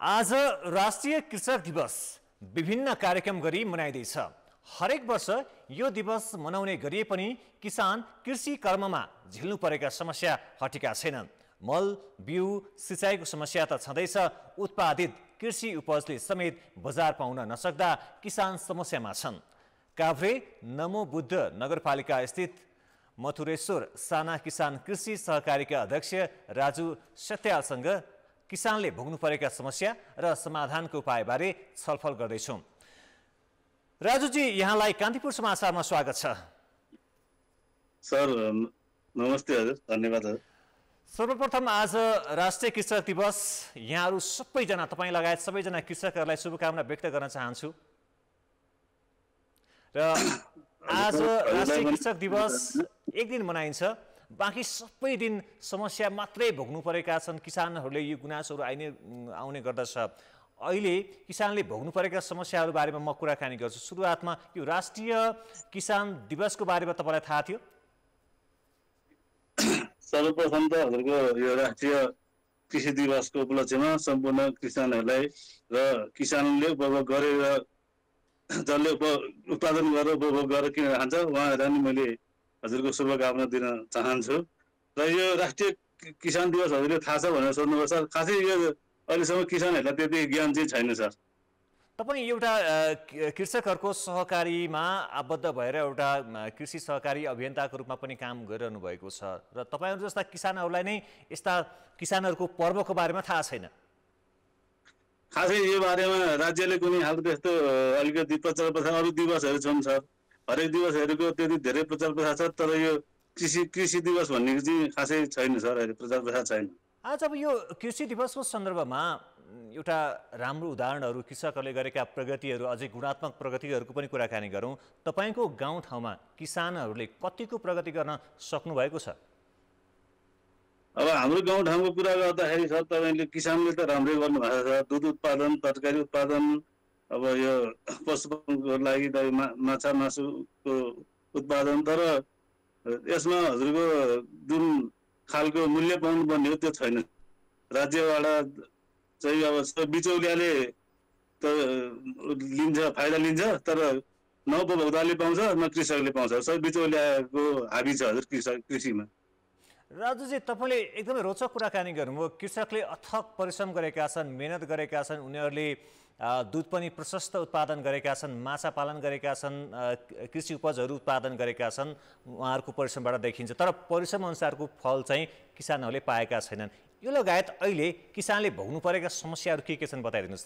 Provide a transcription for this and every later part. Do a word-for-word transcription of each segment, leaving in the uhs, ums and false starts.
आज राष्ट्रिय कृषक दिवस विभिन्न कार्यक्रम गरी मनाइदैछ। हरेक वर्ष यो दिवस मनाउने गरिए पनि किसान कृषि कर्ममा झेल्नु परेका समस्या हटेका छैनन्। मल, बिउ, सिँचाइको समस्या त छँदैछ, उत्पादित कृषि उपजले समेत बजार पाउन नसक्दा किसान समस्यामा छन्। काभ्रे नमो बुद्ध नगरपालिका स्थित मथुरेश्वर साना किसान कृषि सहकारीका अध्यक्ष राजु सत्यालसँग किसानले भोग्नु परेका समस्या र समाधानको उपायबारे छलफल गर्दैछौँ। राजुजी, यहाँलाई कान्तिपुर समाचारमा स्वागत छ। सर नमस्ते हजुर, धन्यवाद हजुर। सर्वप्रथम आज राष्ट्रिय कृषक दिवस, यहाँहरू सबैजना, तपाईँ लगायत सबैजना कृषकहरूलाई शुभकामना व्यक्त गर्न चाहन्छु। र आज राष्ट्रिय कृषक दिवस एक दिन मनाइन्छ, बाँकी सबै दिन समस्या मात्रै भोग्नु परेका छन् किसानहरूले। यो गुनासोहरू आइने आउने गर्दछ। अहिले किसानले भोग्नु परेका समस्याहरू बारेमा म कुराकानी गर्छु। सुरुवातमा यो राष्ट्रिय किसान दिवसको बारेमा तपाईँलाई थाहा थियो? सर्वप्रथम त हजुरको यो राष्ट्रिय कृषि दिवसको उपलक्ष्यमा सम्पूर्ण किसानहरूलाई र किसानले उपभोग गरेर जसले उत्पादन गरेर उपभोग गरेर किन खान्छ उहाँहरूलाई नि मैले हजुरको शुभकामना दिन चाहन्छु। र यो राष्ट्रिय किसान दिवस हजुरले थाहा छ भनेर सोध्नुभयो सर। खासै यो अहिलेसम्म किसानहरूलाई त्यति ज्ञान चाहिँ छैन सर। तपाईँ एउटा कृषकहरूको सहकारीमा आबद्ध भएर एउटा कृषि सहकारी अभियन्ताको रूपमा पनि काम गरिरहनु भएको छ र तपाईँहरू जस्ता किसानहरूलाई नै यस्ता किसानहरूको पर्वको बारेमा थाहा छैन। खासै यो बारेमा राज्यले कुनै खालको त्यस्तो अलिकति प्रचार प्रसार, अरू दिवसहरू छन् सर, हरेक दिवसहरूको त्यति धेरै प्रचार प्रसार छ, तर यो कृषि कृषि दिवस भन्ने चाहिँ खासै छैन सर, अहिले प्रचार प्रसार छैन। आज अब यो कृषि दिवसको सन्दर्भमा एउटा राम्रो उदाहरणहरू, कृषकहरूले गरेका प्रगतिहरू, अझै गुणात्मक प्रगतिहरूको पनि कुराकानी गरौँ। तपाईँको गाउँठाउँमा किसानहरूले कतिको प्रगति गर्न सक्नुभएको छ? अब हाम्रो गाउँठाउँको कुरा गर्दाखेरि सर तपाईँले किसानले त राम्रै गर्नुभएको छ। दुध उत्पादन, तरकारी उत्पादन, अब यो पशुपक्षीको लागि त माछा मासुको उत्पादन, तर यसमा हजुरको जुन खालको मूल्य पाउनु पर्ने हो त्यो छैन। राज्यबाट चाहिँ अब बिचौलियाले त लिन्छ, फाइदा लिन्छ, तर न उपभोक्ताले पाउँछ न कृषकले पाउँछ। सबै बिचौलियाको हाबी छ हजुर कृषक कृषिमा। राजुजी, तपाईँले एकदमै रोचक कुराकानी गर्नुभयो। कृषकले अथक परिश्रम गरेका छन्, मेहनत गरेका छन्, उनीहरूले दुध पनि प्रशस्त उत्पादन गरेका छन्, माछा पालन गरेका छन्, कृषि उपजहरू उत्पादन गरेका छन्, उहाँहरूको परिश्रमबाट देखिन्छ। तर परिश्रम अनुसारको फल चाहिँ किसानहरूले पाएका छैनन्। यो लगायत अहिले किसानले भोग्नु परेका समस्याहरू के के छन् बताइदिनुहोस् त।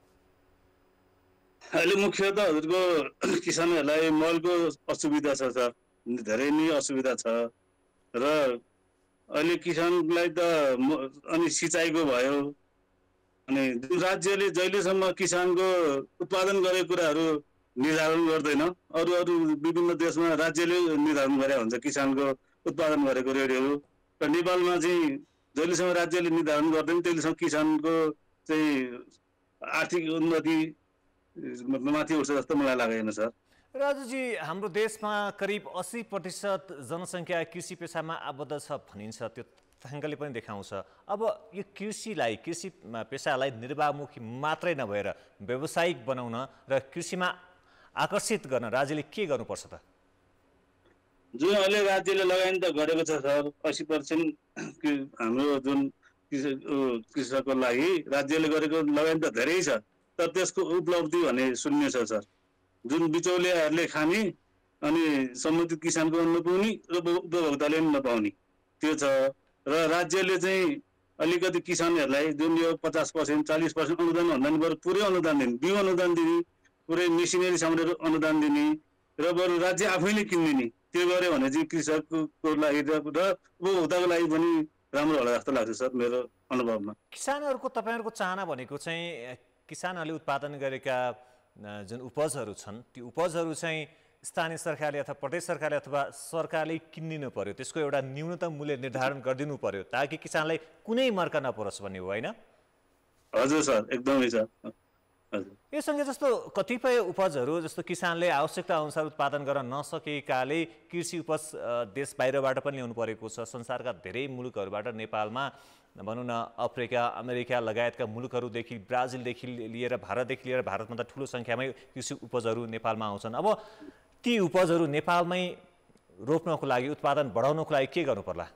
अहिले मुख्यतः हजुरको किसानहरूलाई मलको असुविधा छ सर, धेरै नै असुविधा छ। र अहिले किसानलाई त अनि सिँचाइको भयो, अनि जुन राज्यले जहिलेसम्म किसानको उत्पादन गरेको कुराहरू निर्धारण गर्दैन, अरू अरू विभिन्न देशमा राज्यले निर्धारण गरे हुन्छ किसानको उत्पादन गरेको रेटहरू, र नेपालमा चाहिँ जहिलेसम्म राज्यले निर्धारण गर्दैन त्यहिलेसम्म किसानको चाहिँ आर्थिक उन्नति माथि उठ्छ जस्तो मलाई लागेन सर। राजुजी, हाम्रो देशमा करिब अस्सी प्रतिशत जनसङ्ख्या कृषि पेसामा आबद्ध छ भनिन्छ, त्यो तथ्याङ्कले पनि देखाउँछ। अब यो कृषिलाई, कृषि पेसालाई निर्वाहमुखी मात्रै नभएर व्यावसायिक बनाउन र कृषिमा आकर्षित गर्न राज्यले के गर्नुपर्छ त? जुन अहिले राज्यले लगानी त गरेको छ सर, अस्सी पर्सेन्ट हाम्रो जुन कृषकको लागि राज्यले गरेको लगानी त धेरै छ, तर त्यसको उपलब्धि भने शून्य छ सर। जुन बिचौलियाहरूले खाने अनि सम्बन्धित किसानको नपाउने र उपभोक्ताले पनि नपाउने त्यो छ। र राज्यले चाहिँ अलिकति किसानहरूलाई जुन यो पचास पर्सेन्ट चालिस पर्सेन्ट अनुदान भन्दा नि बरु पुरै अनुदान दिने, बिउ अनुदान दिने, पुरै मेसिनरी सामग्री अनुदान दिने र बरु राज्य आफैले किनिदिने, त्यो गऱ्यो भने चाहिँ कृषकको लागि र उपभोक्ताको लागि पनि राम्रो होला जस्तो लाग्छ सर मेरो अनुभवमा। किसानहरूको, तपाईँहरूको चाहना भनेको चाहिँ किसानहरूले उत्पादन गरेका जुन उपजहरू छन् ती उपजहरू चाहिँ स्थानीय सरकारले अथवा प्रदेश सरकारले अथवा सरकारले किनिदिनु पर्यो, त्यसको एउटा न्यूनतम मूल्य निर्धारण गरिदिनु पर्यो ताकि किसानलाई कुनै मर्का नपरोस् भन्ने हो, होइन? हजुर सर, एकदमै सर। यो सँगै जस्तो कतिपय उपजहरू जस्तो किसानले आवश्यकता अनुसार उत्पादन गर्न नसकेकाले कृषि उपज देश बाहिरबाट पनि ल्याउनु परेको छ। संसारका धेरै मुलुकहरूबाट नेपालमा भनौँ न अफ्रिका अमेरिका लगायतका मुलुकहरूदेखि ब्राजिलदेखि लिएर भारतदेखि लिएर भारतमा त ठुलो सङ्ख्यामै कृषि उपजहरू नेपालमा आउँछन्। अब ती उपजहरू नेपालमै रोप्नको लागि उत्पादन बढाउनको लागि के गर्नु पर्ला?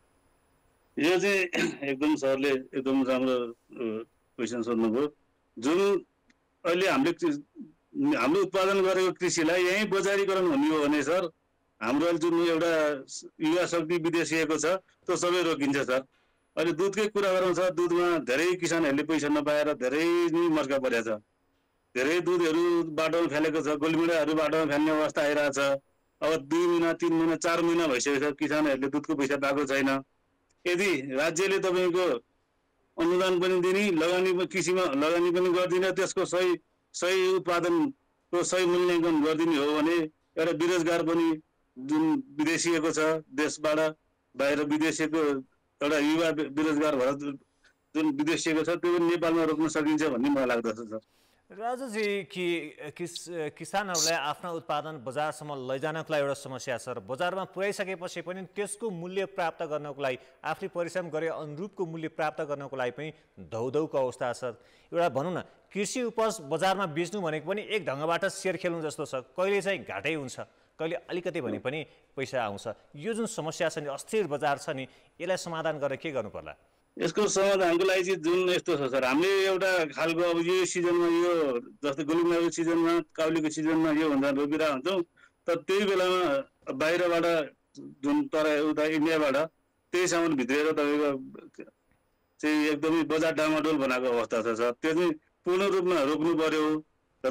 यो चाहिँ एकदम सरले एकदम राम्रो क्वेसन सोध्नुभयो। जुन अहिले हामीले हाम्रो उत्पादन गरेको कृषिलाई यहीँ बजारीकरण हुने हो भने सर हाम्रो जुन एउटा युवा शक्ति विदेशिएको छ त्यो सबै रोकिन्छ सर। अहिले दुधकै कुरा गरौँ सर, दुधमा धेरै किसानहरूले पैसा नपाएर धेरै नै मर्का परेको छ। धेरै दुधहरू बाटोमा फ्यालेको छ, गोलमिडाहरू बाटोमा फ्याल्ने अवस्था आइरहेको छ। अब दुई महिना तिन महिना चार महिना भइसकेको छ किसानहरूले दुधको पैसा पाएको छैन। यदि राज्यले तपाईँको अनुदान पनि दिने, लगानी कृषिमा लगानी पनि गरिदिने, त्यसको सही सही उत्पादनको सही मूल्याङ्कन गरिदिने हो भने एउटा बेरोजगार पनि जुन विदेशिएको छ देशबाट बाहिर विदेशिएको एउटा युवा बेरोजगार भएर जुन विदेशिएको छ त्यो पनि नेपालमा रोक्न सकिन्छ भन्ने मलाई लाग्दछ सर। राजुजी कि किस किसानहरूलाई आफ्ना उत्पादन बजारसम्म लैजानको लागि एउटा समस्या छ र बजारमा पुर्याइसकेपछि पनि त्यसको मूल्य प्राप्त गर्नको लागि आफूले परिश्रम गरे अनुरूपको मूल्य प्राप्त गर्नको लागि पनि धौधौको अवस्था छ। एउटा भनौँ न कृषि उपज बजारमा बेच्नु भनेको पनि एक ढङ्गबाट सेयर खेल्नु जस्तो छ। कहिले चाहिँ घाटै हुन्छ, कहिले अलिकति भने पनि पैसा आउँछ। यो जुन समस्या छ नि, अस्थिर बजार छ नि, यसलाई समाधान गरेर के गर्नु पर्ला? यसको समाधानको लागि चाहिँ जुन यस्तो छ सर, हामीले एउटा खालको अब यो सिजनमा यो जस्तै गोलुङ्गाको सिजनमा काउलीको सिजनमा यो भन्दा रोपिरहेको हुन्छौँ, तर त्यही बेलामा बाहिरबाट जुन तर उता इन्डियाबाट त्यही सामान भित्रिएर तपाईँको चाहिँ एकदमै बजार डामाडोल बनाएको अवस्था छ सर। त्यो चाहिँ पूर्ण रूपमा रोक्नु पर्यो र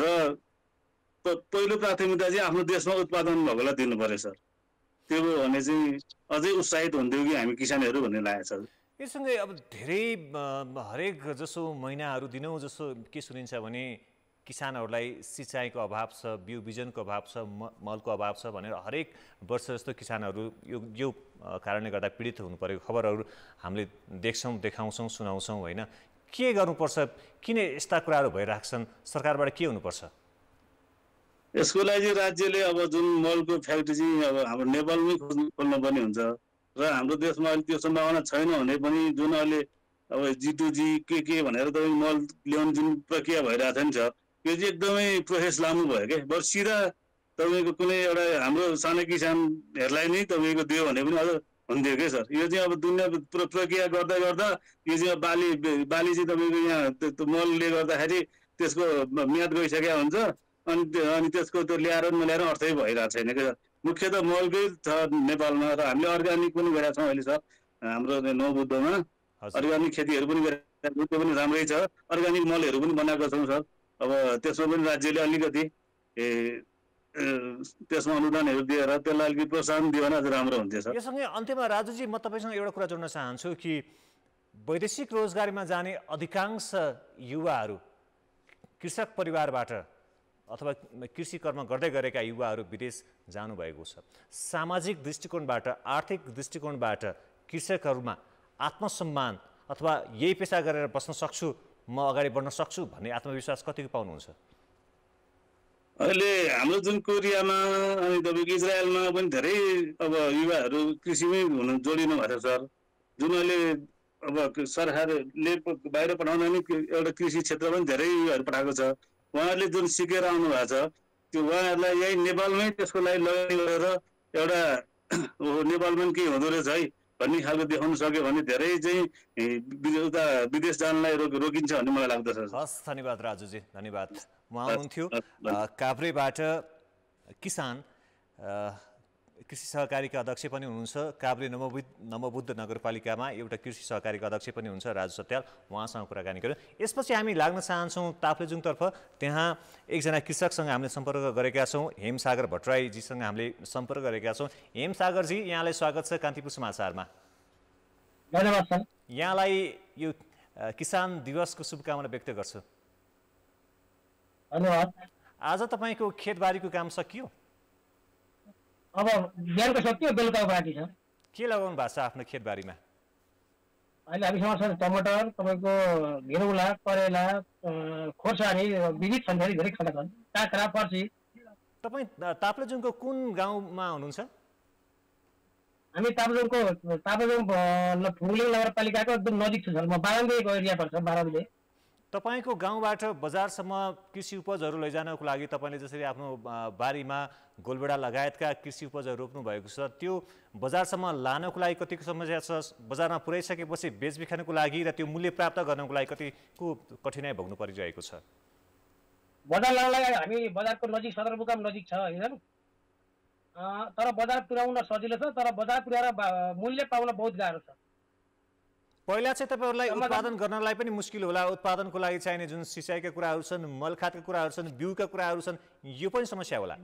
पहिलो प्राथमिकता चाहिँ आफ्नो देशमा उत्पादन भएकोलाई दिनु पर्यो सर। त्यो हो भने चाहिँ अझै उत्साहित हुन्थ्यो कि हामी किसानहरू भन्ने लागेको छ। यससँगै अब धेरै हरेक जसो महिनाहरू दिनौँ जसो के सुनिन्छ भने किसानहरूलाई सिँचाइको अभाव छ, बिउ बिजनको अभाव छ, मलको अभाव छ भनेर हरेक वर्ष जस्तो किसानहरू यो यो कारणले गर्दा पीडित हुनु परेको खबरहरू हामीले देख्छौँ, देखाउँछौँ, सुनाउँछौँ होइन। के गर्नुपर्छ? किन यस्ता कुराहरू भइराख्छन्? सरकारबाट के हुनुपर्छ? यसको लागि राज्यले अब जुन मलको फ्याक्ट्री चाहिँ अब हाम्रो नेपालमै खोज्नु खोल्नुपर्ने हुन्छ र हाम्रो देशमा अहिले त्यो सम्भावना छैन भने पनि जुन अहिले अब जी टू जी के के भनेर तपाईँ मल ल्याउने जुन प्रक्रिया भइरहेको छ नि सर, यो चाहिँ एकदमै प्रोसेस लामो भयो क्या। बरु सिधा तपाईँको कुनै एउटा हाम्रो सानो किसानहरूलाई नै तपाईँको दियो भने पनि अझ हुन्थ्यो क्या सर। यो चाहिँ अब दुनियाँ प्रक्रिया गर्दा गर्दा यो चाहिँ बाली बाली चाहिँ तपाईँको यहाँ त्यो मलले गर्दाखेरि त्यसको म्याद गइसकेको हुन्छ अनि अनि त्यसको त्यो ल्याएर नल्याएर अर्थै भइरहेको छैन क्या। मुख्य त मलकै छ नेपालमा र हामीले अर्ग्यानिक पनि गरेका छौँ अहिले सर। हाम्रो नौबुद्धमा अर्ग्यानिक खेतीहरू पनि गरेका त्यो पनि राम्रै छ। अर्ग्यानिक मलहरू पनि बनाएको छौँ सर। अब त्यसमा पनि राज्यले अलिकति ए त्यसमा अनुदानहरू दिएर त्यसलाई अलिकति प्रोत्साहन दियो भने अझ राम्रो हुन्थ्यो सर। यससँगै अन्त्यमा राजुजी म तपाईँसँग एउटा कुरा जोड्न चाहन्छु कि वैदेशिक रोजगारीमा जाने अधिकांश युवाहरू कृषक परिवारबाट अथवा कृषि कर्म गर्दै गरेका युवाहरू विदेश जानुभएको छ। सामाजिक दृष्टिकोणबाट, आर्थिक दृष्टिकोणबाट कृषकहरूमा आत्मसम्मान अथवा यही पेसा गरेर बस्न सक्छु, म अगाडि बढ्न सक्छु भन्ने आत्मविश्वास कतिको पाउनुहुन्छ? अहिले हाम्रो जुन कोरियामा अनि तपाईँको इजरायलमा पनि धेरै अब युवाहरू कृषिमै हुन जोडिनु भएको छ सर। जुन अहिले अब सरकारले बाहिर पठाउँदा नि एउटा कृषि क्षेत्र पनि धेरै युवाहरू पठाएको छ। उहाँहरूले जुन सिकेर आउनु भएको छ त्यो उहाँहरूलाई यही नेपालमै त्यसको लागि लगानी गरेर एउटा नेपालमा के हुँदो रहेछ है भन्ने खालको देखाउन सक्यो भने धेरै चाहिँ उता विदेश जानलाई रोकिन्छ भन्ने मलाई लाग्दछ। हस्, धन्यवाद राजुजी, धन्यवाद। उहाँ हुनुहुन्थ्यो काभ्रेबाट किसान कृषि सहकारीका अध्यक्ष पनि हुनुहुन्छ। काभ्रे नमोबुद्ध नमोबुद्ध नगरपालिकामा एउटा कृषि सहकारीका अध्यक्ष पनि हुनुहुन्छ राजु सत्याल। उहाँसँग कुराकानी गऱ्यौँ। यसपछि हामी लाग्न चाहन्छौँ ताप्लेजुङतर्फ। त्यहाँ एकजना कृषकसँग हामीले सम्पर्क गरेका छौँ, हेमसागर भट्टराईजीसँग हामीले सम्पर्क गरेका छौँ। हेमसागरजी, यहाँलाई स्वागत छ कान्तिपुर समाचारमा। धन्यवाद सर। यहाँलाई यो किसान दिवसको शुभकामना व्यक्त गर्छु। धन्यवाद। आज तपाईँको खेतबारीको काम सकियो? अब बिहानको सकियो, बेलुका बाँकी छ। के लगाउनु भएको छ आफ्नो खेतबारीमा? अहिले हामीसँग छ टमाटर, तपाईँको घिरौला, करेला, खोर्सानी, विविध छन्, धेरै धेरै खालका छन्, काँक्रा, फर्सी। तपाईँ ताप्लेजुङको कुन गाउँमा हुनुहुन्छ? हामी तापजोङको तापजोङ फुङलिङ नगरपालिकाको एकदम नजिक छु सर। म बाराङ्गेको एरिया पर्छ बाराङ्गे। तपाईँको गाउँबाट बजारसम्म कृषि उपजहरू लैजानको लागि तपाईँले जसरी आफ्नो बारीमा गोलबेडा लगायतका कृषि उपजहरू रोप्नु भएको छ, त्यो बजारसम्म लानको लागि कतिको समस्या छ? बजारमा पुर्याइसकेपछि बेचबिखनको लागि र त्यो मूल्य प्राप्त गर्नको लागि कतिको कठिनाइ भोग्नु परिरहेको छ? बजार लानलाई हामी बजारको नजिक सदरमुकाम नजिक छ होइन, तर बजार पुर्याउन सजिलो छ, तर बजार पुर्याएर मूल्य पाउन बहुत गाह्रो छ। पहिला चाहिँ तपाईँहरूलाई उत्पादन गर्नलाई पनि मुस्किल होला। उत्पादनको लागि चाहिने जुन सिँचाइका कुराहरू छन्, मलखातका कुराहरू छन्, बिउका कुराहरू छन्, यो पनि समस्या होला।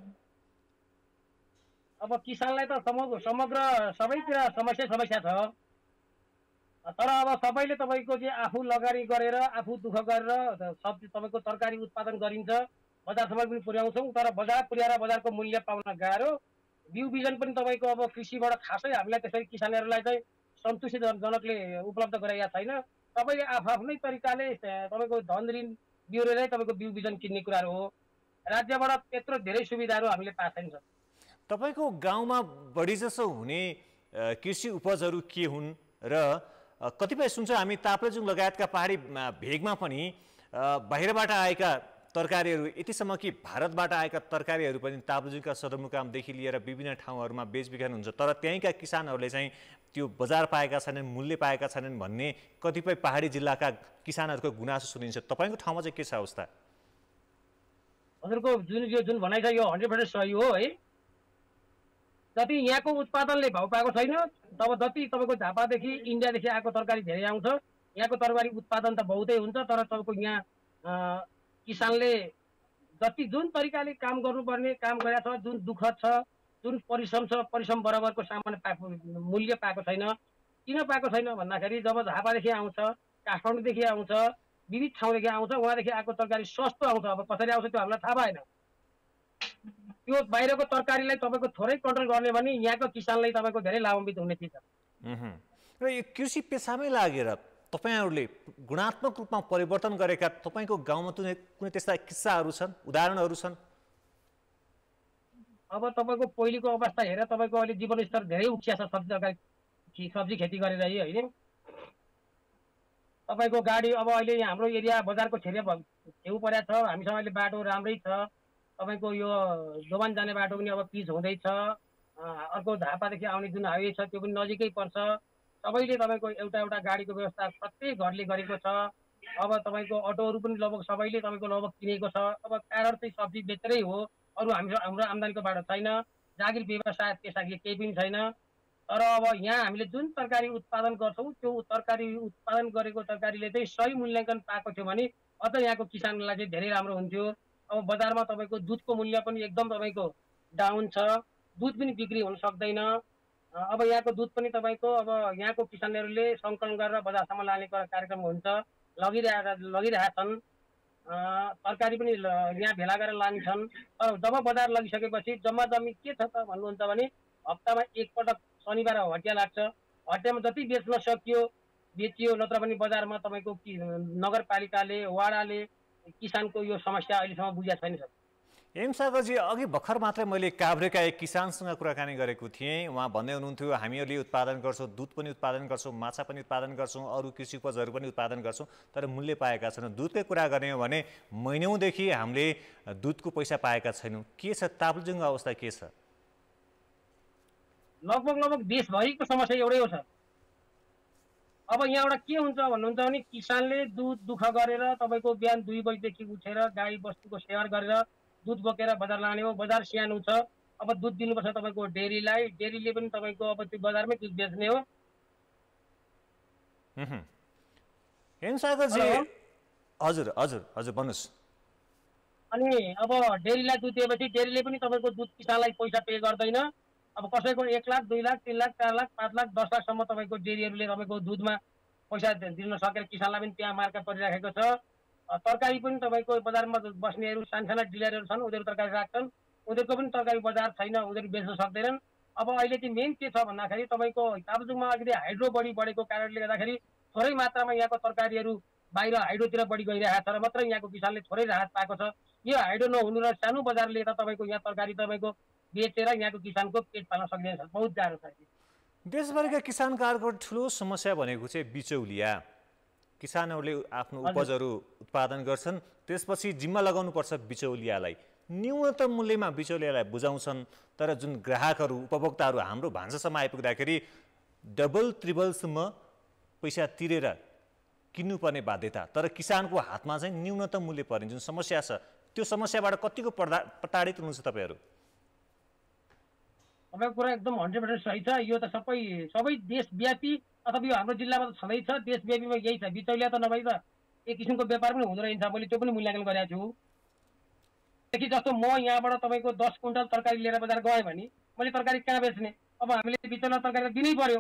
अब किसानलाई त समग्र समग्र सबैतिर समस्या समस्या छ, तर अब सबैले तपाईँको चाहिँ आफू लगानी गरेर आफू दुःख गरेर सब्जी तपाईँको तरकारी उत्पादन गरिन्छ, बजारसम्म पनि पुर्याउँछौँ, तर बजार पुर्याएर बजारको मूल्य पाउन गाह्रो। बिउ बिजन पनि तपाईँको अब कृषिबाट खासै हामीलाई त्यसरी किसानहरूलाई चाहिँ सन्तुष्टिजनकले उपलब्ध गराइएको छैन। तपाईँले आफ्नै तरिकाले तपाईँको धन ऋण बिउरेरै तपाईँको बिउ बिजन किन्ने कुराहरू हो। राज्यबाट त्यत्रो धेरै सुविधाहरू हामीले पाएको छैन सर। तपाईँको गाउँमा बढी जसो हुने कृषि उपजहरू के हुन् र कतिपय सुन्छ हामी ताप्लेजुङ लगायतका पहाडी भेगमा पनि बाहिरबाट आएका तरकारीहरू, यतिसम्म कि भारतबाट आएका तरकारीहरू पनि ताप्लेजुङका सदरमुकामदेखि लिएर विभिन्न ठाउँहरूमा बेचबिखन हुन्छ, तर त्यहीँका किसानहरूले चाहिँ त्यो बजार पाएका छैनन्, मूल्य पाएका छैनन् भन्ने कतिपय पहाडी जिल्लाका किसानहरूको गुनासो सुनिन्छ। तपाईँको ठाउँमा चाहिँ के छ अवस्था? हजुरको जुन यो जुन भनाइ छ यो हन्ड्रेड पर्सेन्ट सही हो है। जति यहाँको उत्पादनले भाउ पाएको छैन, तब जति तपाईँको झापादेखि इन्डियादेखि आएको तरकारी धेरै आउँछ। यहाँको तरकारी उत्पादन त बहुतै हुन्छ, तर तपाईँको यहाँ किसानले जति जुन तरिकाले काम गर्नुपर्ने काम गरेको छ, जुन दुःख छ, जुन परिश्रम छ, परिश्रम बराबरको सामान पाएको मूल्य पाएको छैन। किन पाएको छैन भन्दाखेरि जब झापादेखि आउँछ, काठमाडौँदेखि आउँछ, विविध ठाउँदेखि आउँछ, उहाँदेखि आएको तरकारी सस्तो आउँछ। अब कसरी आउँछ त्यो हामीलाई थाहा भएन। त्यो बाहिरको तरकारीलाई तपाईँको थोरै कन्ट्रोल गर्ने भने यहाँको किसानलाई तपाईँको धेरै लाभान्वित हुने चिज छ। र यो कृषि पेसामै लागेर तपाईँहरूले गुणात्मक रूपमा परिवर्तन गरेका तपाईँको गाउँमा कुनै कुनै त्यस्ता किस्साहरू छन्, उदाहरणहरू छन्? अब तपाईँको पहिलेको अवस्था हेरेर तपाईँको अहिले जीवनस्तर धेरै उच्च छ सब्जी तरकारी सब्जी खेती गरेर होइन। तपाईँको गाडी अब अहिले यहाँ हाम्रो एरिया बजारको छेउ छेउ परेको छ, हामीसँग अहिले बाटो राम्रै छ। तपाईँको यो दोबान जाने बाटो पनि अब पिच हुँदैछ। अर्को झापादेखि आउने जुन हाइवे छ त्यो पनि नजिकै पर्छ। सबैले तपाईँको एउटा एउटा गाडीको व्यवस्था प्रत्येक घरले गरेको छ। अब तपाईँको अटोहरू पनि लगभग सबैले तपाईँको लगभग किनेको छ। अब कारण चाहिँ सब्जी बेचेरै हो, अरू हाम्रो हाम्रो आम्दानीको बाटो छैन, जागिर व्यवसाय पेसा केही पनि छैन। तर अब यहाँ हामीले जुन तरकारी उत्पादन गर्छौँ त्यो तरकारी उत्पादन गरेको तरकारीले चाहिँ सही मूल्याङ्कन पाएको थियो भने अझ यहाँको किसानलाई चाहिँ धेरै राम्रो हुन्थ्यो। अब बजारमा तपाईँको दुधको मूल्य पनि एकदम तपाईँको डाउन छ, दुध पनि बिक्री हुन सक्दैन। अब यहाँको दुध पनि तपाईँको अब यहाँको किसानहरूले सङ्कलन गरेर बजारसम्म लाने कार्यक्रम हुन्छ, लगिरहेका लगिरहेछन्। तरकारी पनि यहाँ भेला गरेर लान्छन्। तर जब बजार लगिसकेपछि जम्मा जम्मी के छ त भन्नुहुन्छ भने हप्तामा एकपटक शनिबार हटिया लाग्छ। हटियामा जति बेच्न सकियो बेचियो, नत्र भने बजारमा तपाईँको नगरपालिकाले वाडाले किसानको यो समस्या अहिलेसम्म बुझेको छैन सर। एम सागरजी, अघि भर्खर मात्रै मैले काभ्रेका एक किसानसँग कुराकानी गरेको थिएँ। उहाँ भन्दै हुनुहुन्थ्यो हामीहरूले उत्पादन गर्छौँ, दुध पनि उत्पादन गर्छौँ, माछा पनि उत्पादन गर्छौँ, अरू कृषि उपजहरू पनि उत्पादन गर्छौँ, तर मूल्य पाएका छैनौँ। दुधकै कुरा गर्ने हो भने महिनौँदेखि हामीले दुधको पैसा पाएका छैनौँ। के छ ताप्लेजुङको अवस्था के छ? लगभग लगभग देशभरिको समस्या एउटै हो सर। अब यहाँबाट के हुन्छ भन्नुहुन्छ भने किसानले दुध दुःख गरेर तपाईँको बिहान दुई बजीदेखि उठेर गाई बस्तुको सेवा गरेर दुध बोकेर बजार लाने हो। बजार सानो छ, अब दुध दिनुपर्छ तपाईँको डेरीलाई, डेरीले पनि तपाईँको अब त्यो बजारमै दुध बेच्ने हो। एम सागरजी, हजुर हजुर हजुर भन्नुहोस्। अनि अब डेरीलाई दुध दिएपछि डेरीले पनि तपाईँको दुध किसानलाई पैसा पे गर्दैन। अब कसैको एक लाख दुई लाख तिन लाख चार लाख पाँच लाख दस लाखसम्म तपाईँको डेरीहरूले तपाईँको दुधमा पैसा दिन सकेर किसानलाई पनि त्यहाँ मार्का परिराखेको छ। तरकारी पनि तपाईँको बजारमा बस्नेहरू सानसाना डिलरहरू छन्, उनीहरू तरकारी राख्छन्, उनीहरूको पनि तरकारी बजार छैन, उनीहरू बेच्न सक्दैनन्। अब अहिले चाहिँ मेन के छ भन्दाखेरि तपाईँको ताप्लेजुङमा अलिकति हाइड्रो बढी बढेको कारणले गर्दाखेरि थोरै मात्रामा यहाँको तरकारीहरू बाहिर हाइड्रोतिर बढी गइरहेको छ र मात्रै यहाँको किसानले थोरै राहत पाएको छ। यो हाइड्रो नहुनु र सानो बजारले त तपाईँको यहाँ तरकारी तपाईँको बेचेर यहाँको किसानको पेट पाल्न सक्दैन, बहुत गाह्रो छ। देशभरिका किसानहरूको ठुलो समस्या भनेको चाहिँ बिचौलिया। किसानहरूले आफ्नो उपजहरू उत्पादन गर्छन्, त्यसपछि जिम्मा लगाउनुपर्छ बिचौलियालाई। न्यूनतम मूल्यमा बिचौलियालाई बुझाउँछन्, तर जुन ग्राहकहरू उपभोक्ताहरू हाम्रो भान्सासम्म आइपुग्दाखेरि डबल त्रिबलसम्म पैसा तिरेर किन्नुपर्ने बाध्यता। तर किसानको हातमा चाहिँ न्यूनतम मूल्य पर्ने जुन समस्या छ, त्यो समस्याबाट कतिको प्रताडित हुनुहुन्छ तपाईँहरू? तपाईँको कुरा एकदम हन्ड्रेड पर्सेन्ट सही छ। यो त सबै सबै देशव्यापी अथवा यो हाम्रो जिल्लामा त छँदैछ, देशव्यापीमा यही छ। बिचौलिया त नभई त एक किसिमको व्यापार पनि हुँदो रहेछ। मैले त्यो पनि मूल्याङ्कन गरेको छु। देखि जस्तो म यहाँबाट तपाईँको दस कुइन्टल तरकारी लिएर बजार गएँ भने मैले तरकारी कहाँ बेच्ने? अब हामीले बिचौलिया तरकारी दिनै पर्यो।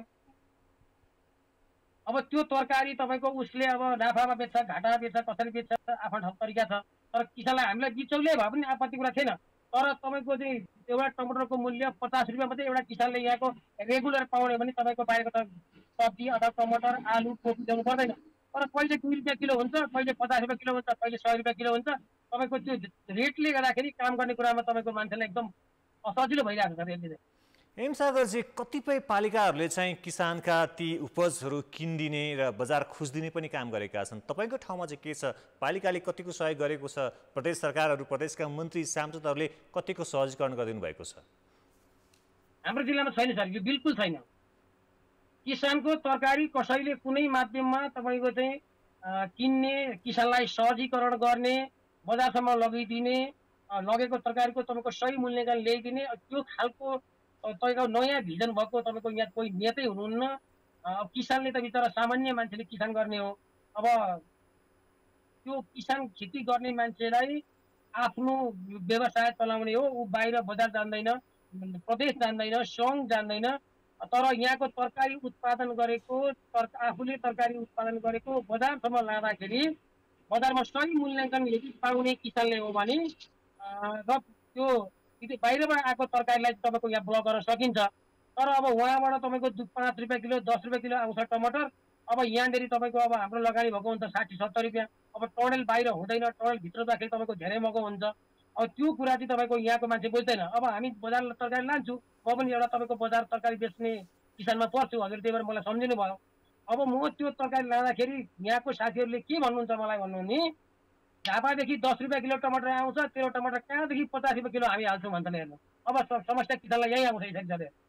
अब त्यो तरकारी तपाईँको उसले अब नाफामा बेच्छ, घाटामा बेच्छ, कसरी बेच्छ आफ्नो तरिका छ। तर किसानलाई हामीलाई बिचौलिया भए पनि आपत्ति कुरा छैन। तर तपाईँको चाहिँ एउटा टमाटरको मूल्य पचास रुपियाँ मात्रै एउटा किसानले यहाँको रेगुलर पाउने भने तपाईँको बाहिरको त सब्जी अथवा टमाटर आलु कोपी ल्याउनु पर्दैन। तर कहिले दुई रुपियाँ किलो हुन्छ, कहिले पचास रुपियाँ किलो हुन्छ, कहिले सय रुपियाँ किलो हुन्छ। तपाईँको त्यो रेटले गर्दाखेरि काम गर्ने कुरामा तपाईँको मान्छेलाई एकदम असजिलो भइरहेको छ रेटले। एम सागरजी, कतिपय पालिकाहरूले चाहिँ किसानका ती उपजहरू किनिदिने र बजार खोजिदिने पनि काम गरेका छन्। तपाईँको ठाउँमा चाहिँ के छ? पालिकाले कतिको सहयोग गरेको छ? प्रदेश सरकारहरू, प्रदेशका मन्त्री सांसदहरूले कतिको सहजीकरण गरिदिनु भएको छ? हाम्रो जिल्लामा छैन सर, यो बिल्कुल छैन। किसानको तरकारी कसैले कुनै माध्यममा तपाईँको चाहिँ किन्ने, किसानलाई सहजीकरण गर्ने, बजारसम्म लगिदिने, लगेको तरकारीको तपाईँको सही मूल्याङ्कन ल्याइदिने, त्यो खालको तपाईँको नयाँ भिजन भएको तपाईँको यहाँ कोही नेतै हुनुहुन्न। अब किसानले त बिचरा सामान्य मान्छेले किसान गर्ने हो। अब त्यो किसान खेती गर्ने मान्छेलाई आफ्नो व्यवसाय चलाउने हो, ऊ बाहिर बजार जान्दैन, प्रदेश जान्दैन, सङ्घ जान्दैन। तर यहाँको तरकारी उत्पादन गरेको तर आफूले तरकारी उत्पादन गरेको बजारसम्म लाँदाखेरि बजारमा सही मूल्याङ्कन यदि पाउने किसानले हो भने र त्यो बाहिरबाट आएको तरकारीलाई तपाईँको यहाँ ब्लक गर्न सकिन्छ। तर अब उहाँबाट तपाईँको पाँच रुपियाँ किलो, दस रुपियाँ किलो आउँछ टमाटर। अब यहाँनिर तपाईँको अब हाम्रो लगानी भएको हुन्छ साठी सत्तर रुपियाँ। अब टनेल बाहिर हुँदैन, टनेल भित्र जाँदाखेरि तपाईँको धेरै महँगो हुन्छ। अब त्यो कुरा चाहिँ तपाईँको यहाँको मान्छे बुझ्दैन। अब हामी बजार तरकारी लान्छु, म पनि एउटा तपाईँको बजार तरकारी बेच्ने किसानमा पर्छु, हजुर त्यही भएर मलाई सम्झिनु भयो। अब म त्यो तरकारी लाँदाखेरि यहाँको साथीहरूले के भन्नुहुन्छ मलाई भन्नु नि, झापादेखि दस रुपियाँ किलो टमाटर आउँछ, त्यो टमाटर कहाँदेखि पचास रुपियाँ किलो हामी हाल्छौँ भन्छन्। हेर्नु अब समस्या किसानलाई यहीँ आउँछ।